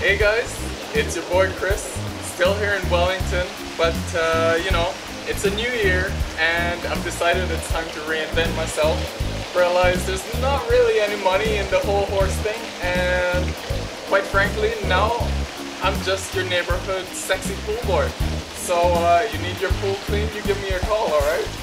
Hey guys, it's your boy Chris, still here in Wellington, but you know, it's a new year and I've decided it's time to reinvent myself. Realize there's not really any money in the whole horse thing, and quite frankly now I'm just your neighborhood sexy pool boy. So you need your pool clean, you give me a call, alright?